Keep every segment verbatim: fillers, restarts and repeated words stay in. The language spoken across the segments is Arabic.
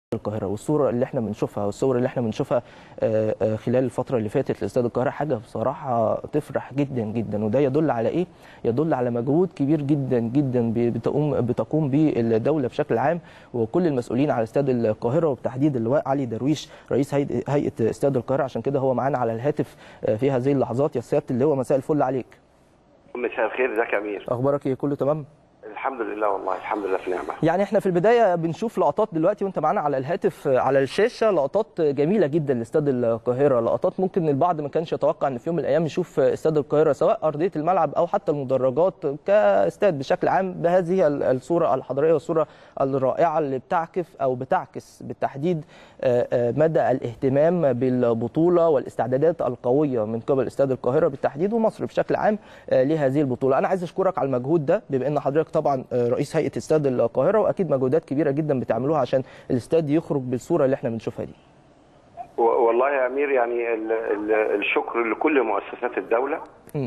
القاهره، والصوره اللي احنا بنشوفها والصور اللي احنا بنشوفها خلال الفتره اللي فاتت لاستاد القاهره حاجه بصراحه تفرح جدا جدا. وده يدل على ايه؟ يدل على مجهود كبير جدا جدا بتقوم بتقوم به الدوله بشكل عام وكل المسؤولين على استاد القاهره، وبتحديد اللواء علي درويش رئيس هيئه استاد القاهره. عشان كده هو معانا على الهاتف في هذه اللحظات. يا سياده اللواء مساء الفل عليك. مساء الخير، ازيك يا امير؟ اخبارك ايه؟ كله تمام؟ الحمد لله، والله الحمد لله في نعمه. يعني احنا في البدايه بنشوف لقطات دلوقتي وانت معانا على الهاتف على الشاشه، لقطات جميله جدا لاستاد القاهره، لقطات ممكن البعض ما كانش يتوقع ان في يوم من الايام يشوف استاد القاهره سواء ارضيه الملعب او حتى المدرجات كاستاد بشكل عام بهذه الصوره الحضاريه والصوره الرائعه اللي بتعكس او بتعكس بالتحديد مدى الاهتمام بالبطوله والاستعدادات القويه من قبل استاد القاهره بالتحديد ومصر بشكل عام لهذه البطوله. انا عايز اشكرك على المجهود ده بما ان حضرتك طبعا رئيس هيئه استاد القاهره، واكيد مجهودات كبيره جدا بتعملوها عشان الاستاد يخرج بالصوره اللي احنا بنشوفها دي. والله يا امير، يعني ال ال الشكر لكل مؤسسات الدوله،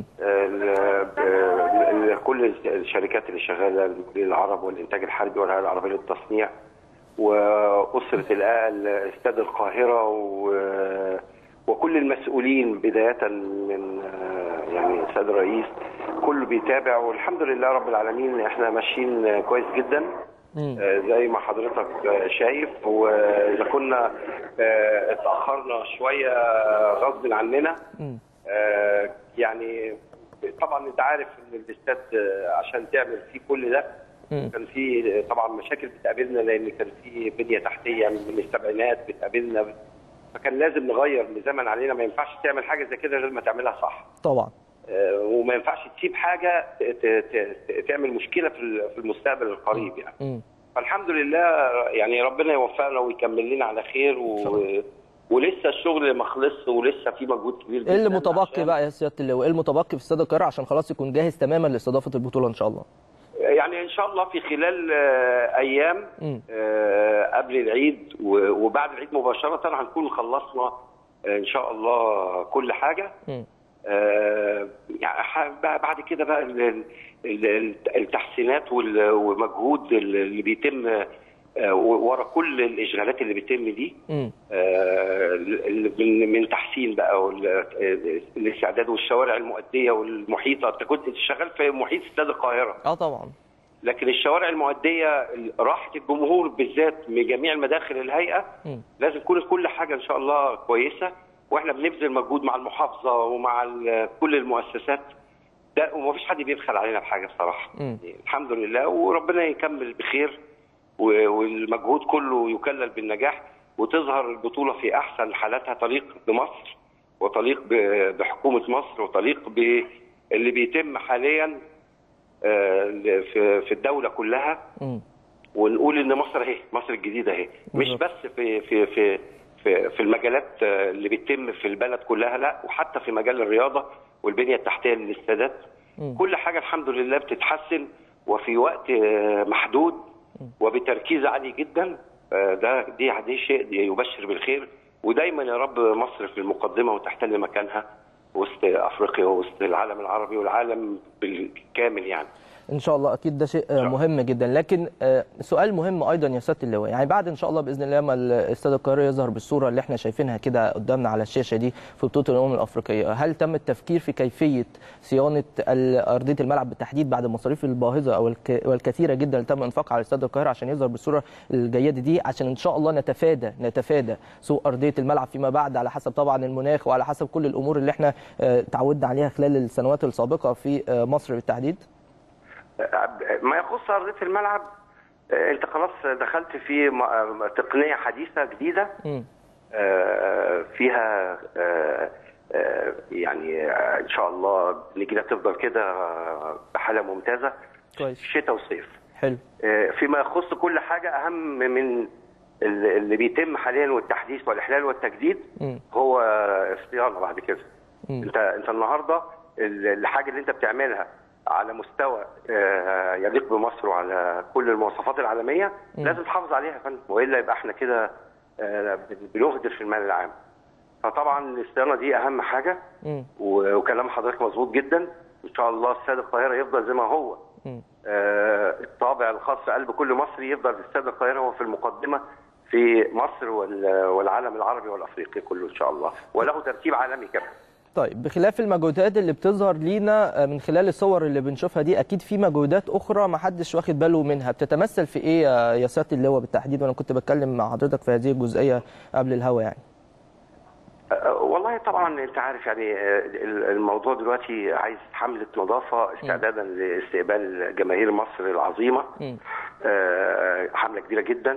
كل الشركات اللي شغاله، المقاولين العرب والانتاج الحربي والهيئه العربيه للتصنيع واسره استاد القاهره وكل المسؤولين بدايه من يعني السيد الرئيس، كله بيتابع والحمد لله رب العالمين احنا ماشيين كويس جدا. آه زي ما حضرتك شايف، واذا كنا آه اتاخرنا شويه غصب عننا، آه يعني طبعا انت عارف ان الاستاد عشان تعمل فيه كل ده كان في طبعا مشاكل بتقابلنا، لان كان في بنيه تحتيه من السبعينات بتقابلنا، فكان لازم نغير نظاما علينا. ما ينفعش تعمل حاجه زي كده غير ما تعملها صح طبعا، وما ينفعش تسيب حاي تعمل مشكله في المستقبل القريب يعني. م. فالحمد لله يعني ربنا يوفقنا ويكمل لنا على خير و... ولسه الشغل ما خلصش ولسه في مجهود كبير جدا. ايه اللي متبقي بقى يا سياده اللواء؟ ايه المتبقي في استاد القاهره عشان خلاص يكون جاهز تماما لاستضافه البطوله ان شاء الله؟ يعني ان شاء الله في خلال ايام قبل العيد وبعد العيد مباشره هنكون خلصنا ان شاء الله كل حاجه. م. آه يعني بعد كده بقى التحسينات ومجهود اللي بيتم آه ورا كل الاشغالات اللي بيتم دي، آه من تحسين بقى الاستعداد والشوارع المؤديه والمحيطه. انت كنت شغال في محيط استاد القاهره. اه طبعا. لكن الشوارع المؤديه راحه الجمهور بالذات من جميع المداخل الهيئه م. لازم تكون كل حاجه ان شاء الله كويسه، واحنا بنبذل مجهود مع المحافظه ومع كل المؤسسات ده، ومفيش حد بيبخل علينا بحاجه بصراحه. م. الحمد لله، وربنا يكمل بخير والمجهود كله يكلل بالنجاح، وتظهر البطوله في احسن حالاتها تليق بمصر وتليق بحكومه مصر وتليق باللي بيتم حاليا في الدوله كلها. م. ونقول ان مصر اهي، مصر الجديده اهي، مش بس في في في في في المجالات اللي بتتم في البلد كلها، لا، وحتى في مجال الرياضه والبنيه التحتيه للاستادات. كل حاجه الحمد لله بتتحسن وفي وقت محدود وبتركيز عالي جدا. ده دي دي شيء يبشر بالخير، ودايما يا رب مصر في المقدمه وتحتل مكانها وسط افريقيا ووسط العالم العربي والعالم بالكامل يعني. ان شاء الله، اكيد ده شيء مهم جدا. لكن سؤال مهم ايضا يا سياده اللواء، يعني بعد ان شاء الله باذن الله ما استاد القاهره يظهر بالصوره اللي احنا شايفينها كده قدامنا على الشاشه دي في بطوله الامم الافريقيه، هل تم التفكير في كيفيه صيانه ارضيه الملعب بالتحديد بعد المصاريف الباهظه او والكثيره جدا اللي تم انفاقها على استاد القاهره عشان يظهر بالصوره الجيده دي، عشان ان شاء الله نتفادى نتفادى سوء ارضيه الملعب فيما بعد، على حسب طبعا المناخ وعلى حسب كل الامور اللي احنا تعودنا عليها خلال السنوات السابقه في مصر بالتحديد؟ ما يخص ارضيه الملعب، انت خلاص دخلت في تقنيه حديثه جديده فيها يعني ان شاء الله النجيله تفضل كده بحاله ممتازه كويس شتاء وصيف. حلو. فيما يخص كل حاجه، اهم من اللي بيتم حاليا والتحديث والاحلال والتجديد م. هو الصيانه بعد كده. م. انت انت النهارده الحاجه اللي انت بتعملها على مستوى يليق بمصر وعلى كل المواصفات العالميه م. لازم تحافظ عليها يا فندم، والا يبقى احنا كده بنهدر في المال العام. فطبعا الصيانه دي اهم حاجه، م. وكلام حضرتك مظبوط جدا. ان شاء الله استاد القاهره يفضل زي ما هو، آه الطابع الخاص في قلب كل مصري، يفضل استاد القاهره هو في المقدمه في مصر والعالم العربي والافريقي كله ان شاء الله، وله ترتيب عالمي كمان. طيب بخلاف المجهودات اللي بتظهر لينا من خلال الصور اللي بنشوفها دي، اكيد في مجهودات اخرى ما حدش واخد باله منها، بتتمثل في ايه يا سياده اللواء بالتحديد؟ وانا كنت بتكلم مع حضرتك في هذه الجزئيه قبل الهوا يعني. والله طبعا انت عارف يعني الموضوع دلوقتي عايز حمله نظافه استعدادا م. لاستقبال جماهير مصر العظيمه. حمله كبيره جدا،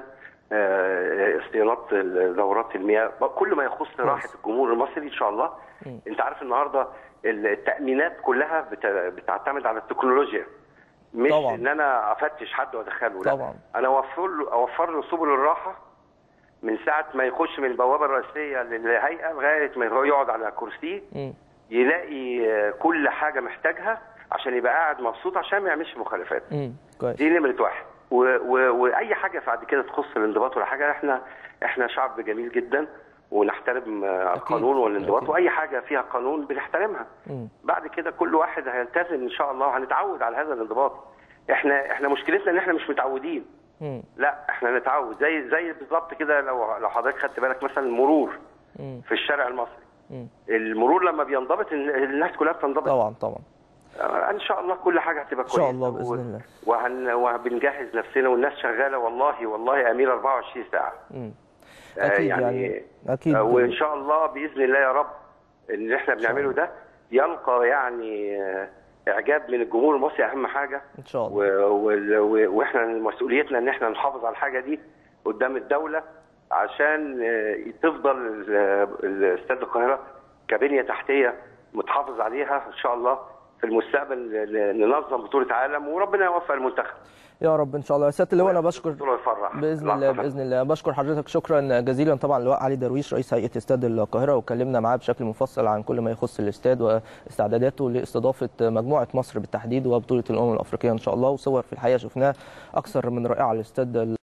صيانات دورات المياه، كل ما يخص راحه الجمهور المصري ان شاء الله. م. انت عارف النهارده التامينات كلها بتعتمد على التكنولوجيا، مش طبعا. ان انا افتش حد وادخله، لا طبعا. انا اوفر له اوفر له سبل الراحه من ساعه ما يخش من البوابه الرئيسيه للهيئه لغايه ما يقعد على كرسيه، يلاقي كل حاجه محتاجها عشان يبقى قاعد مبسوط، عشان ما يعملش مخالفات. دي نمره واحد. واي حاجه بعد كده تخص الانضباط ولا حاجه، احنا احنا شعب جميل جدا ونحترم القانون والانضباط، واي حاجه فيها قانون بنحترمها. م. بعد كده كل واحد هيلتزم ان شاء الله، وهنتعود على هذا الانضباط. احنا احنا مشكلتنا ان احنا مش متعودين. م. لا احنا نتعود زي زي بالظبط كده. لو لو حضرتك خدت بالك مثلا المرور م. في الشارع المصري، م. المرور لما بينضبط الناس كلها بتنضبط. طبعا طبعا. ان شاء الله كل حاجه هتبقى كويسه ان شاء الله باذن الله. وهن وبنجهز نفسنا، والناس شغاله والله والله يا امير أربعة وعشرين ساعه. امم اكيد يعني, يعني اكيد، وان شاء الله باذن الله يا رب ان احنا بنعمله ده يلقى يعني اعجاب من الجمهور المصري، اهم حاجه ان شاء الله. واحنا مسؤوليتنا ان احنا نحافظ على الحاجه دي قدام الدوله، عشان تفضل استاد القاهره كبنيه تحتيه متحافظ عليها ان شاء الله. في المستقبل ننظم بطوله عالم، وربنا يوفق المنتخب يا رب ان شاء الله. يا سياده اللواء انا بشكر باذن الله باذن الله بشكر حضرتك شكرا جزيلا. طبعا اللواء علي درويش رئيس هيئه استاد القاهره، واتكلمنا معاه بشكل مفصل عن كل ما يخص الاستاد واستعداداته لاستضافه مجموعه مصر بالتحديد وبطوله الامم الافريقيه ان شاء الله. وصور في الحقيقه شفناها اكثر من رائعه على الاستاد